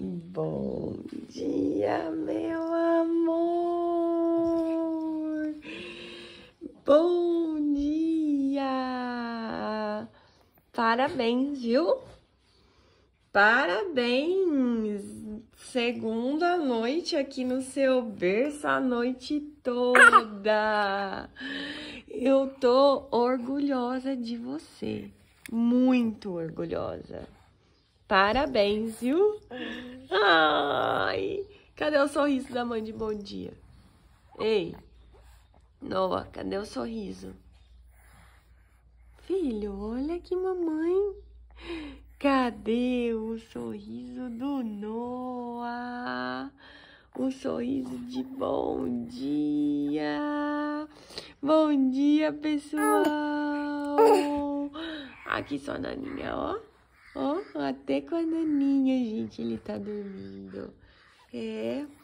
Bom dia, meu amor. Bom dia. Parabéns, viu? Parabéns. Segunda noite aqui no seu berço, a noite toda. Eu tô orgulhosa de você. Muito orgulhosa. Parabéns, viu? Ai, cadê o sorriso da mãe de bom dia? Ei, Noah, cadê o sorriso? Filho, olha aqui, mamãe. Cadê o sorriso do Noah? O sorriso de bom dia. Bom dia, pessoal. Aqui só a Naninha, ó. Ó, até com a Naninha, gente, ele tá dormindo. É.